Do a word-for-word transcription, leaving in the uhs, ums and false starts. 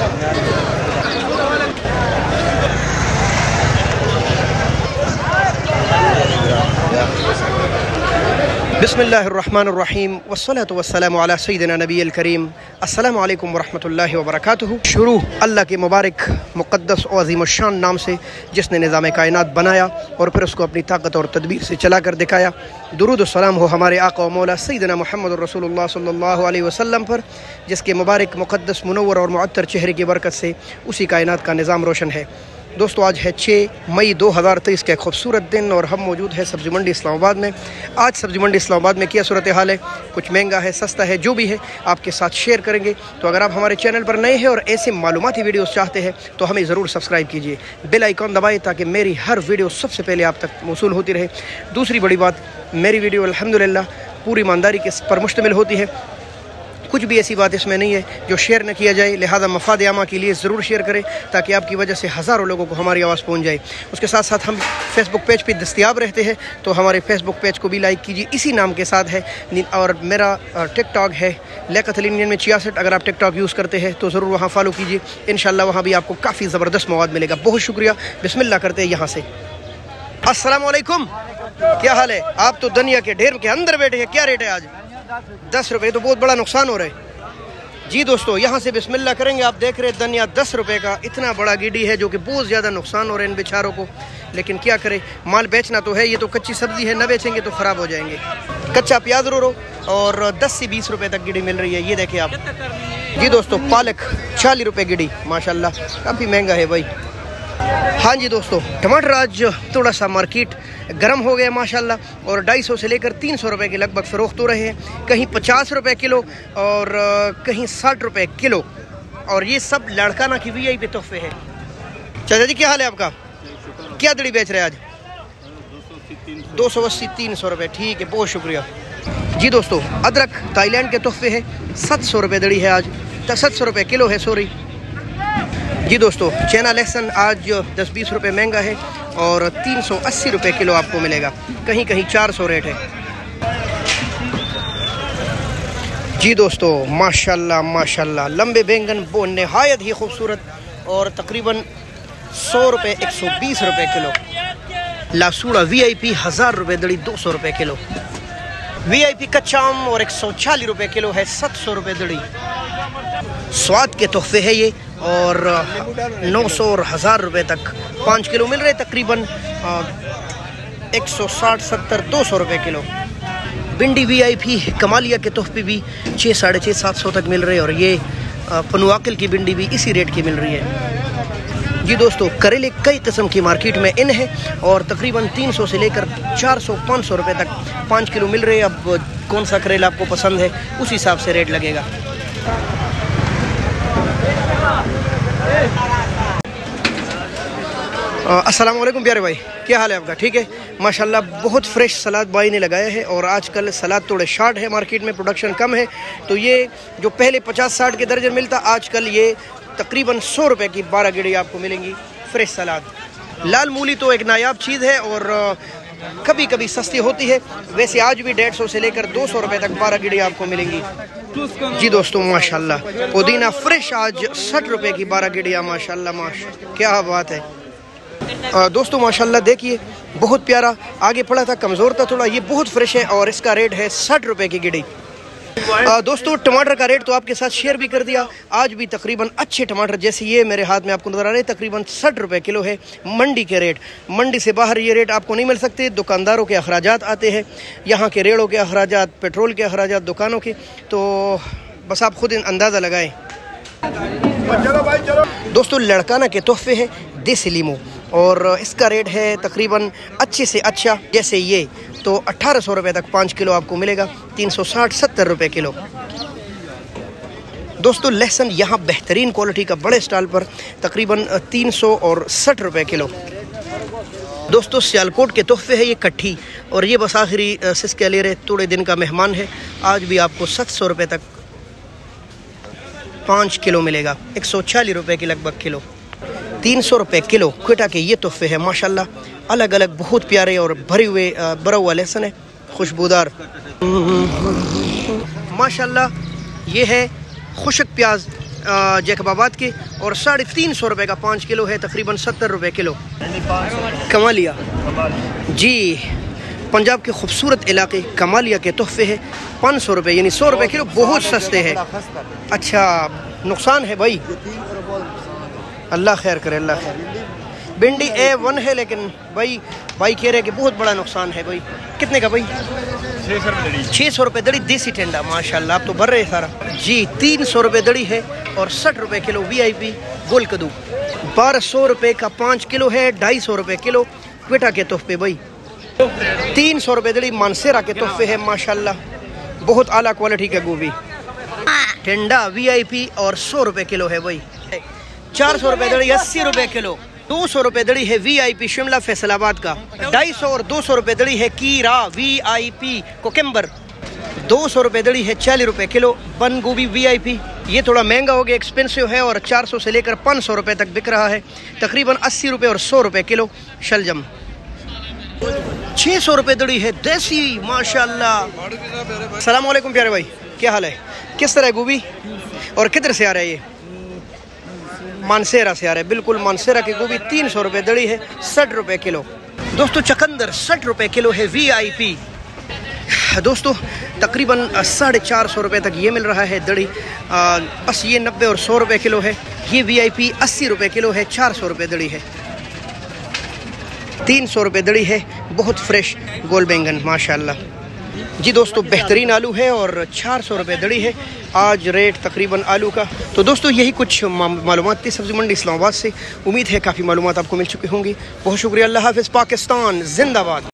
बिस्मिल्लाहिर्रहमानिर्रहीम वस्सलातु वस्सलामु अला सय्यिदिना नबिय्यिल करीम। अस्सलामु अलैकुम वरहमतुल्लाहि वबरकातुहू। शुरू अल्लाह के मुबारक मुक़द्दस और अज़ीमुश्शान नाम से, जिसने निज़ाम कायनात बनाया और फिर उसको अपनी ताकत और तदबीर से चला कर दिखाया। दुरूद व सलाम हो हमारे आका व मौला सय्यिदना मुहम्मद रसूलुल्लाह सल्लल्लाहु अलैहि वसल्लम पर, जिसके मुबारक मुक़द्दस मुनव्वर और मुअत्तर चेहरे की बरकत से उसी कायनात का निज़ाम रोशन है। दोस्तों, आज है छः मई दो हज़ार तेईस का खूबसूरत दिन और हम मौजूद है सब्ज़ी मंडी इस्लामाबाद में। आज सब्ज़ी मंडी इस्लामाबाद में क्या सूरत हाल है, कुछ महंगा है, सस्ता है, जो भी है आपके साथ शेयर करेंगे। तो अगर आप हमारे चैनल पर नए हैं और ऐसे मालूमाती वीडियोस चाहते हैं तो हमें ज़रूर सब्सक्राइब कीजिए, बेल आइकॉन दबाएं ताकि मेरी हर वीडियो सबसे पहले आप तक मौसूल होती रहे। दूसरी बड़ी बात, मेरी वीडियो अल्हम्दुलिल्लाह पूरी ईमानदारी के पर मुश्तमिल होती है, कुछ भी ऐसी बात इसमें नहीं है जो शेयर न किया जाए। लिहाजा मफाद आमा के लिए ज़रूर शेयर करें ताकि आपकी वजह से हज़ारों लोगों को हमारी आवाज़ पहुंच जाए। उसके साथ साथ हम फेसबुक पेज पे दस्तयाब रहते हैं, तो हमारे फेसबुक पेज को भी लाइक कीजिए, इसी नाम के साथ है। और मेरा टिकटॉक है लियाकत अली इंडियन में छियासठ। अगर आप टिकटॉक यूज़ करते हैं तो ज़रूर वहाँ फॉलो कीजिए, इंशाल्लाह वहाँ भी आपको काफ़ी ज़बरदस्त मवाद मिलेगा। बहुत शुक्रिया। बिस्मिल्लाह करते हैं यहाँ से। अस्सलाम वालेकुम, क्या हाल है? आप तो दुनिया के ढेर के अंदर बैठे हैं, क्या रेट है आज? दस रुपये। तो बहुत बड़ा नुकसान हो रहा है जी। दोस्तों, यहाँ से बिस्मिल्लाह करेंगे। आप देख रहे हैं धनिया दस रुपये का, इतना बड़ा गिड्डी है जो कि बहुत ज़्यादा नुकसान हो रहा है इन बेचारों को, लेकिन क्या करें, माल बेचना तो है। ये तो कच्ची सब्जी है, न बेचेंगे तो ख़राब हो जाएंगे। कच्चा प्याज रो रो और दस से बीस रुपये तक गिड्डी मिल रही है, ये देखें आप जी। दोस्तों, पालक चालीस रुपये गिड्डी, माशाल्लाह काफ़ी महंगा है भाई। हाँ जी दोस्तों, टमाटर आज थोड़ा सा मार्केट गर्म हो गया माशाल्लाह, और ढाई सौ से लेकर तीन सौ रुपये के लगभग फ़रोख्त हो रहे हैं। कहीं पचास रुपये किलो और कहीं साठ रुपये किलो, और ये सब लड़काना की वी आई पी तोहफे है। चाचा जी, क्या हाल है आपका? क्या दड़ी बेच रहे हैं आज? दो सौ अस्सी तीन सौ रुपये, ठीक है, बहुत शुक्रिया जी। दोस्तों, अदरक थाईलैंड के तोहफे है, सात सौ रुपये दड़ी है आज, सात सौ रुपये किलो है, सॉरी जी। दोस्तों, चना लहसुन आज दस बीस रुपये महंगा है और तीन सौ अस्सी रुपये किलो आपको मिलेगा, कहीं कहीं चार सौ रेट है जी। दोस्तों, माशाल्लाह माशाल्लाह लंबे बैंगन वो नहायत ही खूबसूरत, और तकरीबन सौ रुपये एक सौ बीस रुपये किलो। लासूड़ा वी आई पी हज़ार रुपये दड़ी, दो सौ रुपये किलो। वी आई पी कच्चा आम और एक सौ चालीस रुपये किलो है, सात सौ रुपये दड़ी। स्वाद के तोहफे है ये, और नौ सौ और हज़ार रुपये तक पाँच किलो मिल रहे, तकरीबन एक सौ साठ सत्तर दो सौ रुपये किलो। भिंडी वी आई पी कमालिया के तोहफे भी छः साढ़े छः सात सौ तक मिल रहे, और ये पनुआकिल की भिंडी भी इसी रेट की मिल रही है जी। दोस्तों, करेले कई किस्म की मार्केट में इन है, और तकरीबन तीन सौ से लेकर चार सौ पाँच सौ रुपये तक पाँच किलो मिल रहे हैं। अब कौन सा करेला आपको पसंद है उस हिसाब से रेट लगेगा। अस्सलाम वालेकुम प्यारे भाई, क्या हाल है आपका? ठीक है माशाल्लाह, बहुत फ्रेश सलाद भाई ने लगाया है, और आजकल सलाद थोड़े शार्ट है, मार्केट में प्रोडक्शन कम है, तो ये जो पहले पचास साठ के दर्जन मिलता, आजकल ये तकरीबन सौ रुपये की बारह गिड़ी आपको मिलेंगी फ्रेश सलाद। लाल मूली तो एक नायाब चीज़ है और कभी कभी सस्ती होती है, वैसे आज भी डेढ़ सौ से लेकर दो सौ रुपये तक बारह गिड़ी आपको मिलेंगी जी। दोस्तों, माशाल्लाह पुदीना फ्रेश आज साठ रुपये की बारह गिड़ियाँ, माशाल्लाह माशा क्या बात है। आ, दोस्तों माशाल्लाह देखिए, बहुत प्यारा, आगे पड़ा था, कमज़ोर था थोड़ा, ये बहुत फ्रेश है और इसका रेट है साठ रुपये की गिड़ी। आ, दोस्तों, टमाटर का रेट तो आपके साथ शेयर भी कर दिया। आज भी तकरीबन अच्छे टमाटर जैसे ये मेरे हाथ में आपको नजर आ रहे हैं, तकरीबन साठ रुपये किलो है मंडी के रेट। मंडी से बाहर ये रेट आपको नहीं मिल सकते, दुकानदारों के अखराजात आते हैं, यहाँ के रेड़ों के अखराजात, पेट्रोल के अखराजात, दुकानों के, तो बस आप खुद अंदाज़ा लगाएं। दोस्तों, लड़काना के तोहफे हैं देसी लीमू, और इसका रेट है तकरीबन अच्छे से अच्छा, जैसे ये तो अट्ठारह सौ रुपये तक पाँच किलो आपको मिलेगा, तीन सौ साठ सत्तर रुपये किलो। दोस्तों, लहसुन यहाँ बेहतरीन क्वालिटी का बड़े स्टॉल पर तकरीबन तीन सौ और साठ रुपये किलो। दोस्तों, सियालकोट के तोहफे है ये कट्ठी, और ये बस आखिरी सिसके ले रहे थोड़े दिन का मेहमान है, आज भी आपको सात सौ रुपये तक पाँच किलो मिलेगा, एक सौ चालीस रुपये के लगभग किलो। तीन सौ रुपये किलो क्वेटा के ये तोहफे है, माशाल्लाह अलग अलग बहुत प्यारे और भरे हुए भरा हुआ लहसुन है, खुशबूदार माशाल्लाह। ये है खुशक प्याज जैकबाबाद के, और साढ़े तीन सौ रुपये का पाँच किलो है, तकरीबन सत्तर रुपये किलो। कमालिया जी, पंजाब के खूबसूरत इलाके कमालिया के तोहफे है, पाँच सौ रुपये यानी सौ रुपये किलो, बहुत सस्ते हैं। अच्छा, नुकसान है भाई, अल्लाह खैर करे, अल्लाह खैर। भिंडी ए वन है, लेकिन भाई भाई कह रहे हैं कि बहुत बड़ा नुकसान है भाई। कितने का भाई? छः सौ रुपये दड़ी देसी टेंडा, माशाल्लाह आप तो भर रहे सारा जी। तीन सौ रुपये दड़ी है और साठ रुपये किलो वी आई पी गोल कद्दू। बारह सौ रुपये का पाँच किलो है, ढाई सौ रुपये किलो क्वेटा के तोहफे भाई। तीन सौ रुपये दड़ी मानसेरा के तोहफे है, माशाल्लाह बहुत आला क्वालिटी का गोभी। टेंडा वी आई पी और सौ रुपये किलो है भाई। चार सौ रुपये दड़ी अस्सी रुपये किलो। दो सौ रुपये दड़ी है V I P Shimla Faisalabad का। ढाई सौ और दो सौ रुपये दड़ी है कीरा वी आई पी कोकम्बर। दो सौ रुपये दड़ी है चालीस रुपये किलो बंद गोभी वी आई पी। ये थोड़ा महंगा हो गया, एक्सपेंसिव है, और चार सौ से लेकर पाँच सौ रुपये तक बिक रहा है, तकरीबन अस्सी रुपये और सौ रुपये किलो। शलजम छः सौ रुपये दड़ी है देसी, माशाल्लाह। सलाम वालेकुम प्यारे भाई, क्या हाल है? किस तरह है गोभी और किधर से आ रहा है ये? मानसेरा से आ रहा है, बिल्कुल मानसेरा की गोभी तीन सौ रुपये दड़ी है, साठ रुपये किलो। दोस्तों चकंदर साठ रुपये किलो है वी आई पी। दोस्तों तकरीबन साढ़े चार सौ रुपये तक ये मिल रहा है दड़ी। आ, बस ये नब्बे और सौ रुपये किलो है। ये वी आई पी अस्सी रुपये किलो है, चार सौ रुपये दड़ी है। तीन सौ रुपये दड़ी है, बहुत फ्रेश गोल बैंगन माशाल्लाह जी। दोस्तों बेहतरीन आलू है और चार सौ रुपये दड़ी है आज रेट तकरीबन आलू का। तो दोस्तों यही कुछ मालूमात थी सब्ज़ी मंडी इस्लामाबाद से। उम्मीद है काफ़ी मालूमात आपको मिल चुकी होंगी। बहुत शुक्रिया। अल्लाह हाफ़िज़। पाकिस्तान जिंदाबाद।